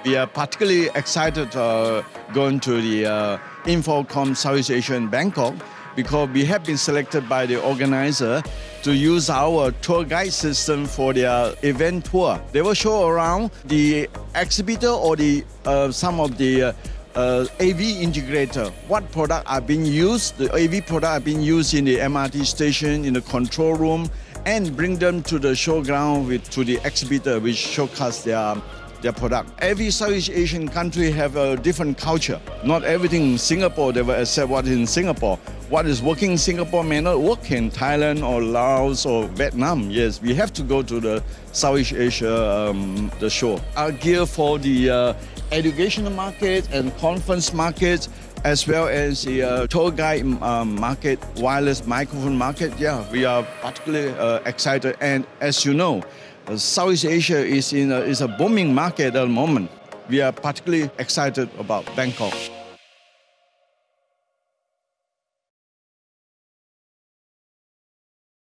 We are particularly excited going to the Infocom Southeast Asia in Bangkok because we have been selected by the organizer to use our tour guide system for their event tour. They will show around the exhibitor or the some of the AV integrator. What product are being used? The AV product are being used in the MRT station, in the control room, and bring them to the showground to the exhibitor, which showcase their product. Every Southeast Asian country have a different culture. Not everything in Singapore, they will accept what is in Singapore. What is working in Singapore may not work in Thailand or Laos or Vietnam. Yes, we have to go to the Southeast Asia the show. Our gear for the educational market and conference market, as well as the tour guide market, wireless microphone market. Yeah, we are particularly excited. And as you know, Southeast Asia is a booming market at the moment. We are particularly excited about Bangkok.